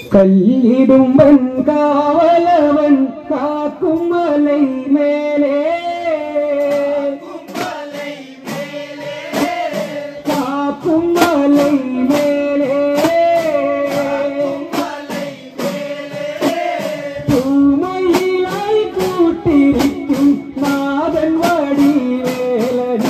കല്ലിടുമ്പൻ കാവലവൻ കാക്കും മലൈ മേലെ കാക്കും മലൈ മേലെ പൂമയിലായി കൂട്ടിരിക്കും നാഥൻ വടിവേലൻ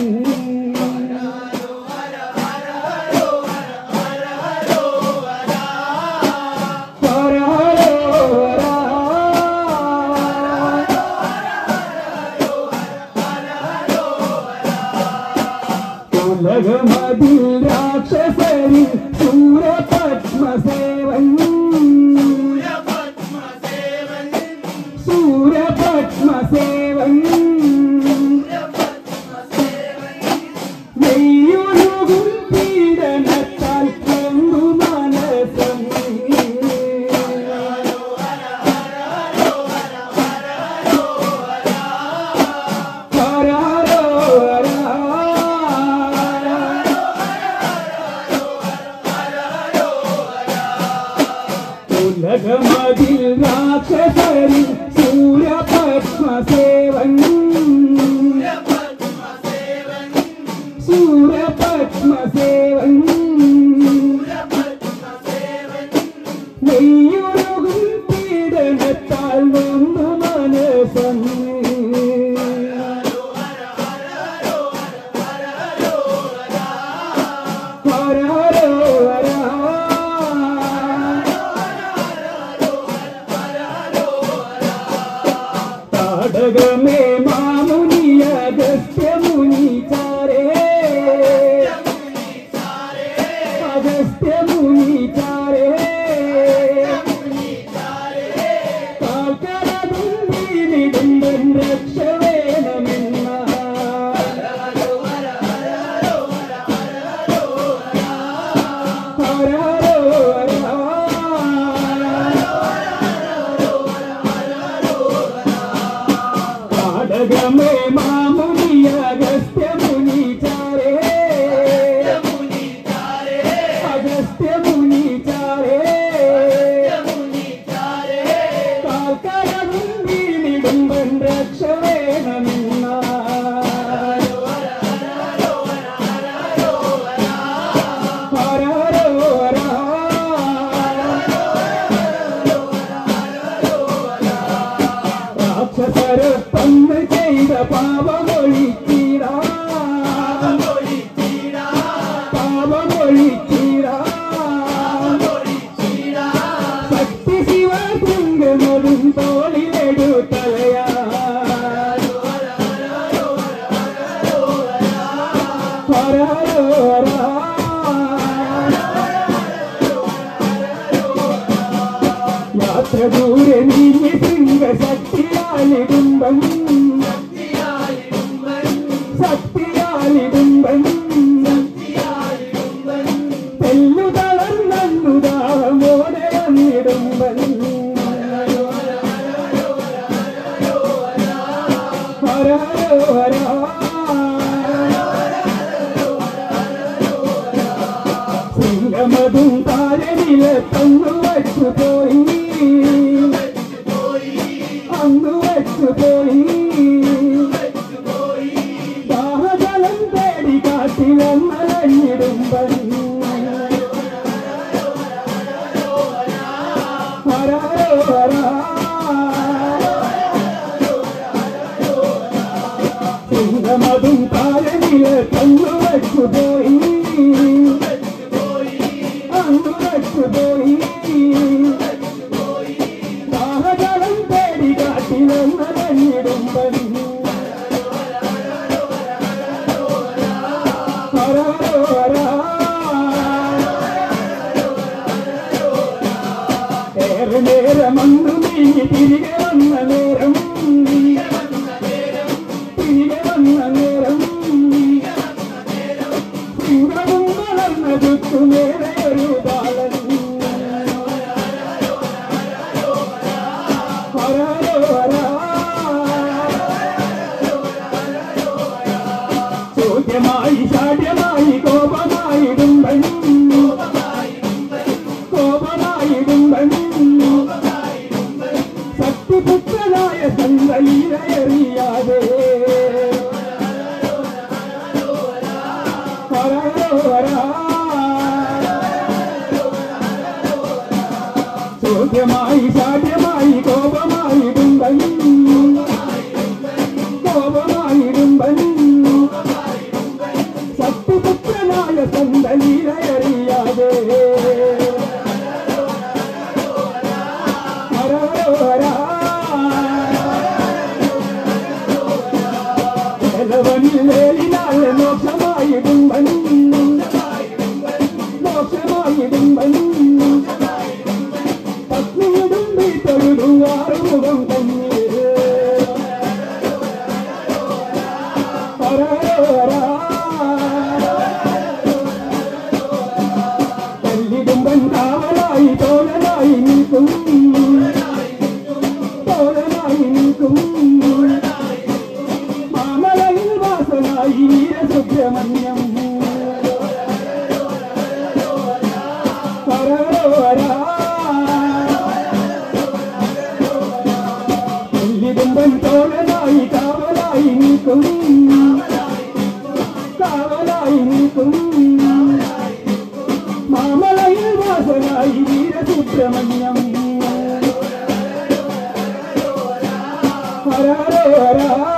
ഉലകമതിൽ രാക്ഷസരിൽ സൂരപത്മസേവൻ സൂരപത്മസേവൻ നെയ്യൊഴുകും പീഡനത്താൽ കൊണ്ടു മനസം ഉലകമതിൽ രാക്ഷസരിൽ സൂരപത്മസേവൻ സൂരപത്മസേവൻ നെയ്യൊഴുകും പീഡനത്താൽ നൊന്തു മനസം താടകമേ മാമുനിയ അഗസ്ത്യമുനി ചാരേ അഗസ്ത്യമുനി ചാരേ കാൽക്കരതും വീണിടുമ്പൻ രക്ഷ വേണമെന്ന താടകമേ മാമുനിയ അഗസ്ത്യമുനി ചാരേ അഗസ്ത്യമുനി ചാരേ കാൽക്കരവും വീണിടുമ്പൻ രക്ഷ വേണമെന്ന രാക്ഷസരപ്പന്ന് ചെയ്ത പാപമൊഴിച്ചീരാ പാപമൊഴിച്ചീരാ ശക്തി ശിവശൃംഗമതും തോളിലെടുത്തലയാ യാത്ര ദൂരെ നീങ്ങി ശക്തിയാലിടുമ്പൻ ശക്തിയാലിടുമ്പൻ തെല്ലു തളർന്നുദാഹമോടെ വന്നിടുമ്പൻ ഹര ഹര സിംഗമതും താരനില തന്നു വച്ചുപോയി അങ്ങ് വച്ചുപോയി ദാഹജലം തേടി കാട്ടിലന്നലഞ്ഞിടുമ്പൻ ഹര ഹര സിംഗമതും താരനില തന്നു വച്ചുപോയി അങ്ങ് വച്ചുപോയി ദാഹജലം തേടി കാട്ടിലന്നലഞ്ഞിടുമ്പൻ ഹര ഹര ഏറെ നേരമന്നു നീങ്ങി തിരികെ വന്ന നേരം തിരികെ വന്ന നേരം സിംഹവും വളർന്ന ചുറ്റുമേറെ ഒരു ബാലൻ ഹര ഹര ചോദ്യമായി ശാഠ്യമായി കോപമായിടുമ്പൻ കോപമായിടുമ്പൻ ശക്തിപുത്രനായ സന്തലീലയറിയാതെ ചോദ്യമായി സാധ്യമായി കോപമായി ഡുംബൻ കോപമായി ഡുംബൻ ശക്തിപുത്രനായ സന്തലീലയറിയാതെ ിനാലെ മോക്ഷമായി ഡുംബൻ മോക്ഷമായി ഡുംബൻ പത്നിയുടുമ്പി തൊഴുതുവാറുമുഖം തന്നെ കല്ലിടുമ്പൻ കാവലായി തോഴനായി നിൽക്കും തോഴനായി നിൽക്കും മാമലയിൽ വാസനായി വീരസുബ്രഹ്മണ്യം കല്ലിടുമ്പൻ തോഴനായി കാവലായി നിൽക്കും കാവലായി നിൽക്കും മാമലയിൽ വാസനായി വീരസുബ്രഹ്മണ്യം ഹര ഹര